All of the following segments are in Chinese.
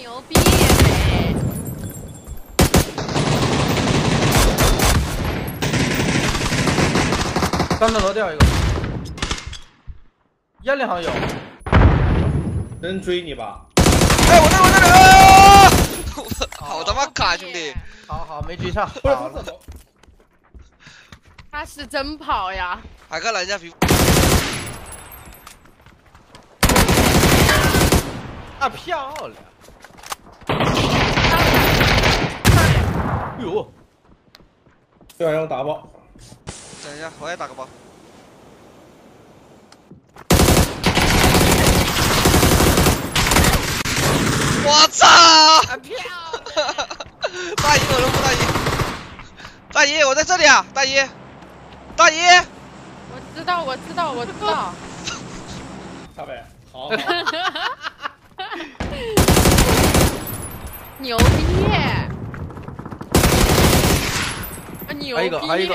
牛逼耶！ 刚才楼掉一个，烟里好像有， 真追你吧！ 哎，我那里啊！好他妈卡，兄弟！ 好，没追上。 好了， 他是真跑呀！ 海哥拦人家皮肤。 啊，漂亮！哎呦， 这玩意儿打爆！ 等一下，我也打个包。我操！ 漂亮！ 大姨，我扔不大姨。大姨，我在这里啊！大姨，大姨。 我知道。 大北，好。 牛逼耶！啊，牛逼！ 还有一个。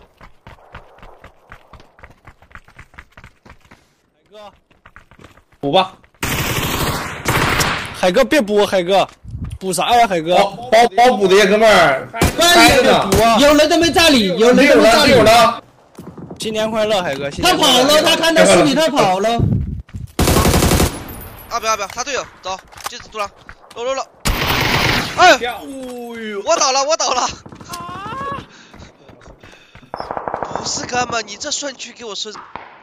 海哥， 补吧。 海哥别补，海哥，补啥呀？海哥， 包补的呀，哥们儿， 开着呢。补啊！ 有人都没在里，有人都没在里。 有了。 新年快乐，海哥！ 他跑了，他看到视频，他跑了。 啊，不要，他队友走，戒指出来，走。哎，我倒了。不是哥们，你这顺区给我顺。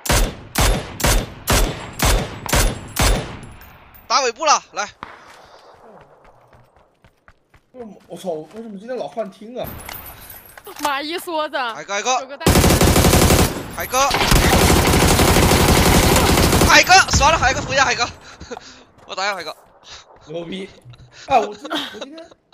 打尾部了，来。 我操！为什么今天老幻听啊？ 马一梭子。 海哥，死完了，海哥扶一下海哥，我打一下海哥。 牛逼！啊，我今天。